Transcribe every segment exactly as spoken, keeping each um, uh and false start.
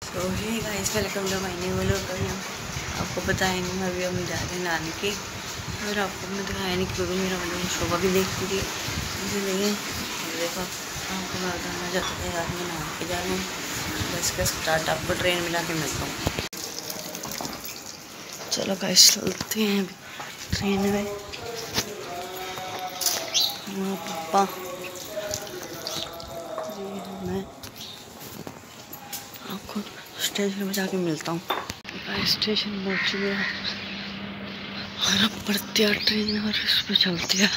तो hey guys, welcome to my new vlog. अभी हम आपको बताएंगे, अभी हम जा रहे हैं नानी के, और आपको मैं दिखाया नहीं क्योंकि मेरा मतलब शोभा भी देखती थी इसलिए। देखो आपको मैं बताना चाहता था यार, मैं नानी के जा रहा हूँ। बस का स्टार्ट आपको ट्रेन में जाके मिलता हूँ। चलो गाइस चलते हैं अभी ट्रेन में। पापा जी, मैं आपको स्टेशन में जाके मिलता हूँ। स्टेशन पहुँच गया और अब बढ़ती है ट्रेन और इस पर चलती है।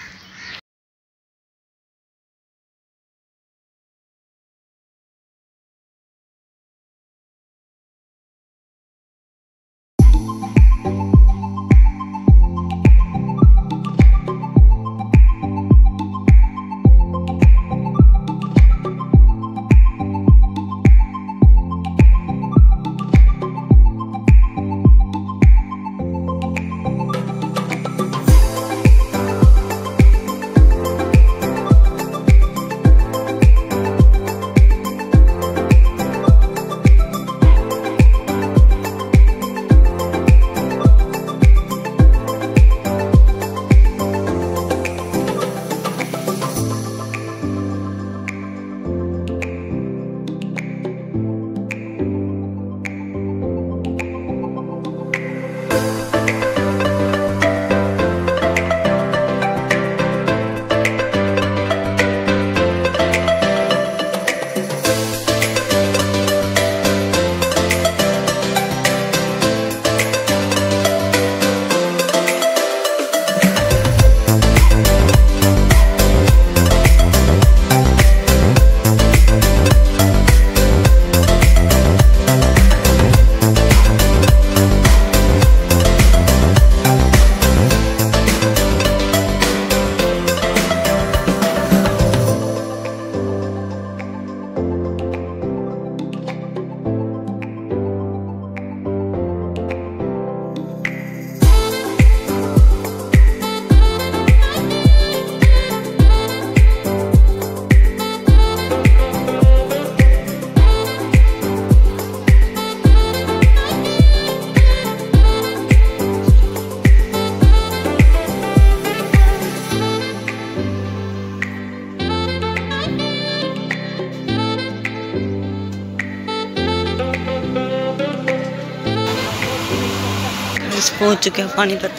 पहुंच चुके हैं पानीपत।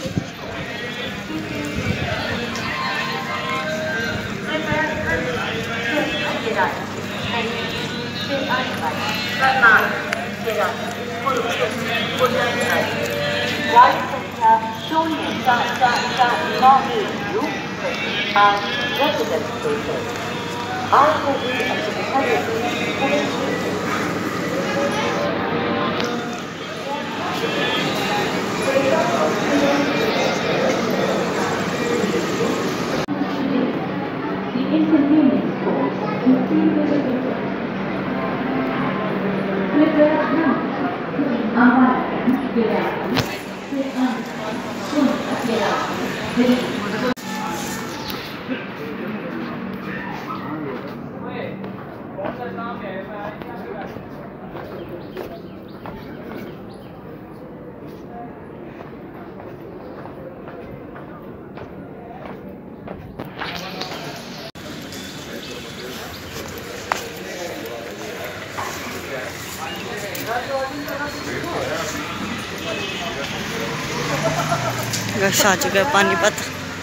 गैस आ चुका है पानीपत।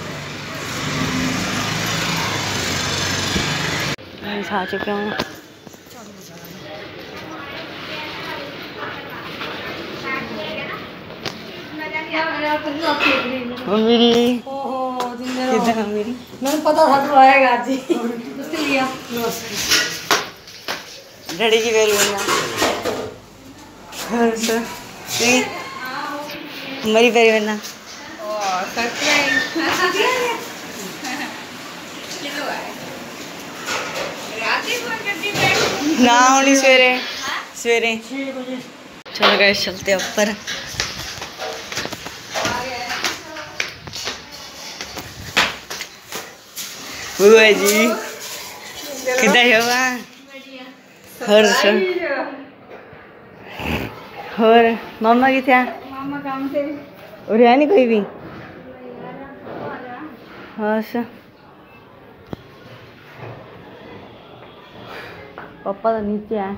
गैस आ चुके हैं। मेरी किधर मेरी मैंने पता था तू आएगा आज ही लिया डैडी जी वेरी मरी वेरी वरना ना होनी सवेरे सवेरे। चलो गैस चलते ऊपर। बुआ जी किधर हो हर्ष और मामा की थे? मामा काम से और है नहीं कोई भी? हाँ सर पापा तो नीचे है।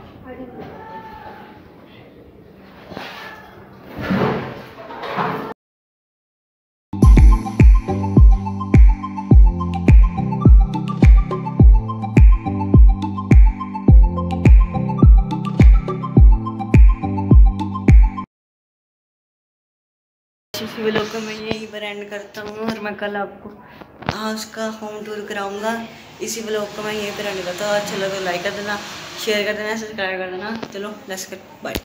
इसी व्लॉग को मैं यहीं पर एंड करता हूँ और मैं कल आपको हाउस का होम टूर कराऊंगा। इसी व्लॉग को मैं यहीं पर एंड करता हूँ। अच्छा लगा तो लाइक कर देना, शेयर कर देना, सब्सक्राइब कर देना। चलो लेट्स गेट बाय।